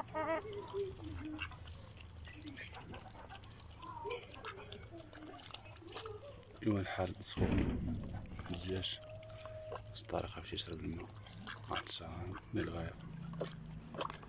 ايوا الحال سخون الدجاج. بس الطريقة باش يشرب الماء واحد الساعة للغاية.